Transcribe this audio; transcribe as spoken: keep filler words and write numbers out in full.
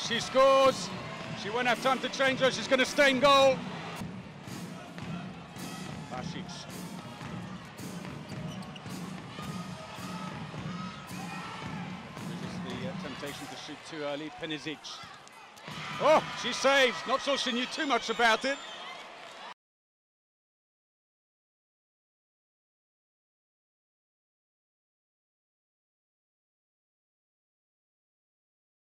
she scores. She won't have time to change her. She's going to stay in goal. Basic. Resist the uh, temptation to shoot too early. Penisic. Oh, she saves. Not sure she knew too much about it.